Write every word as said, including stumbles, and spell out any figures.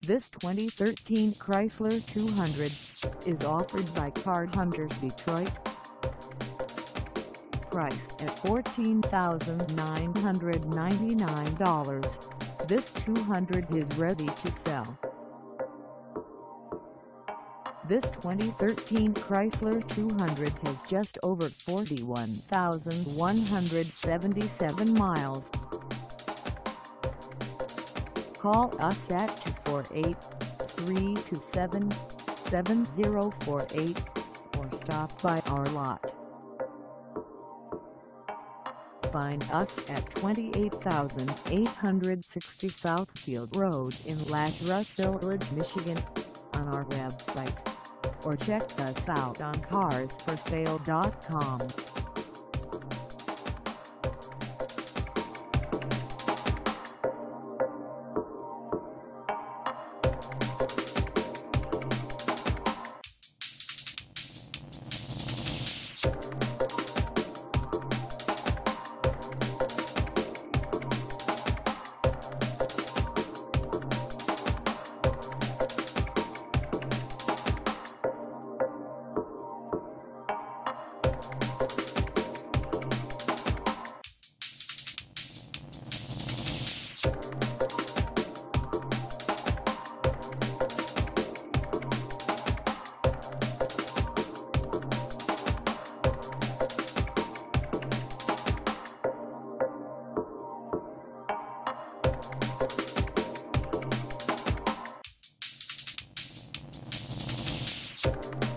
This twenty thirteen Chrysler two hundred is offered by Car Hunterz Detroit. Price at fourteen thousand nine hundred ninety-nine dollars, this two hundred is ready to sell. This twenty thirteen Chrysler two hundred has just over forty-one thousand one hundred seventy-seven miles. Call us at two four eight, three two seven, seven zero four eight or stop by our lot. Find us at twenty-eight thousand eight hundred sixty Southfield Road in Lathrup Villlage, Michigan, on our website, or check us out on cars for sale dot com. You